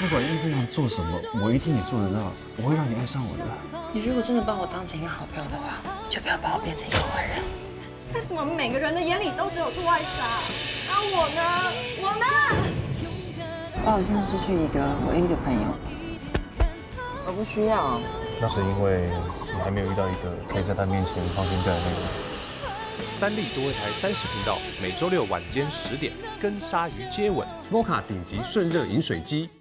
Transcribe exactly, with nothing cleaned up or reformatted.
不管叶飞扬做什么，我一定也做得到。我会让你爱上我的。 你如果真的把我当成一个好朋友的话，就不要把我变成一个坏人。 为什么每个人的眼里都只有杜艾莎？那我呢？我呢？ 我好像失去一个唯一的朋友。我不需要。 那是因为你还没有遇到一个可以在他面前放心在的那个人。 三立多位台三十频道，每周六晚间十点，跟鲨鱼接吻。 摩卡顶级顺热饮水机，